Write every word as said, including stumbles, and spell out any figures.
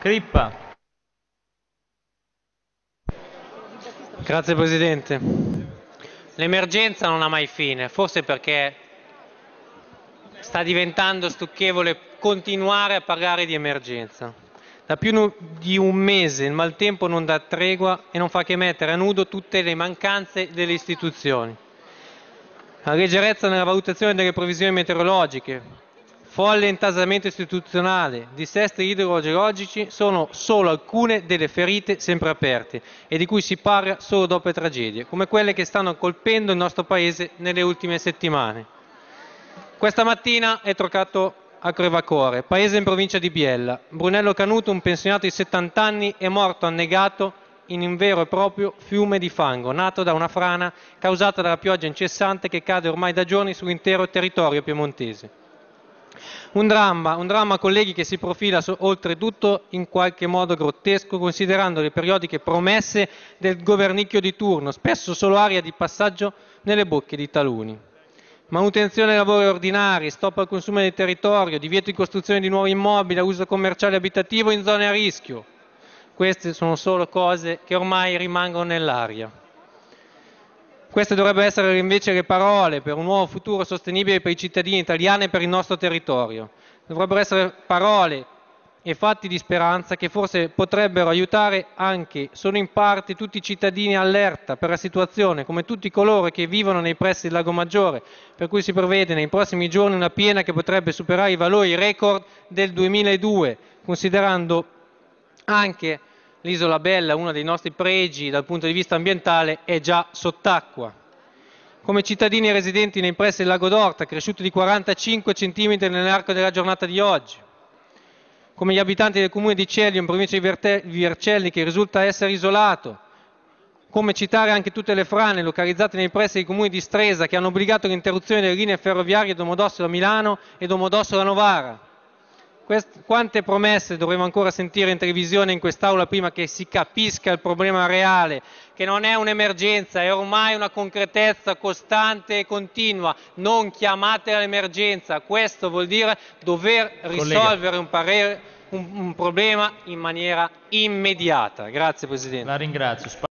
Crippa. Grazie Presidente. L'emergenza non ha mai fine, forse perché sta diventando stucchevole continuare a parlare di emergenza. Da più di un mese il maltempo non dà tregua e non fa che mettere a nudo tutte le mancanze delle istituzioni. La leggerezza nella valutazione delle previsioni meteorologiche, folle intasamento istituzionale, dissesti idrogeologici sono solo alcune delle ferite sempre aperte e di cui si parla solo dopo le tragedie, come quelle che stanno colpendo il nostro Paese nelle ultime settimane. Questa mattina è toccato a Crevacore, paese in provincia di Biella. Brunello Canuto, un pensionato di settanta anni, è morto annegato in un vero e proprio fiume di fango, nato da una frana causata dalla pioggia incessante che cade ormai da giorni sull'intero territorio piemontese. Un dramma, un dramma, colleghi, che si profila oltretutto in qualche modo grottesco, considerando le periodiche promesse del governicchio di turno, spesso solo aria di passaggio nelle bocche di taluni. Manutenzione dei lavori ordinari, stop al consumo del territorio, divieto di costruzione di nuovi immobili a uso commerciale e abitativo in zone a rischio. Queste sono solo cose che ormai rimangono nell'aria. Queste dovrebbero essere invece le parole per un nuovo futuro sostenibile per i cittadini italiani e per il nostro territorio. Dovrebbero essere parole e fatti di speranza che forse potrebbero aiutare anche, solo in parte, tutti i cittadini allerta per la situazione, come tutti coloro che vivono nei pressi del Lago Maggiore, per cui si prevede nei prossimi giorni una piena che potrebbe superare i valori record del duemiladue, considerando anche l'Isola Bella, uno dei nostri pregi dal punto di vista ambientale, è già sott'acqua. Come cittadini residenti nei pressi del Lago d'Orta, cresciuto di quarantacinque centimetri nell'arco della giornata di oggi. Come gli abitanti del comune di Celio, in provincia di Vercelli, che risulta essere isolato. Come citare anche tutte le frane localizzate nei pressi dei comuni di Stresa, che hanno obbligato l'interruzione delle linee ferroviarie Domodossola Milano e Domodossola Novara. Quest- quante promesse dovremo ancora sentire in televisione e in quest'Aula prima che si capisca il problema reale, che non è un'emergenza, è ormai una concretezza costante e continua. Non chiamatela emergenza, questo vuol dire dover risolvere un, parere, un, un problema in maniera immediata. Grazie Presidente. La ringrazio.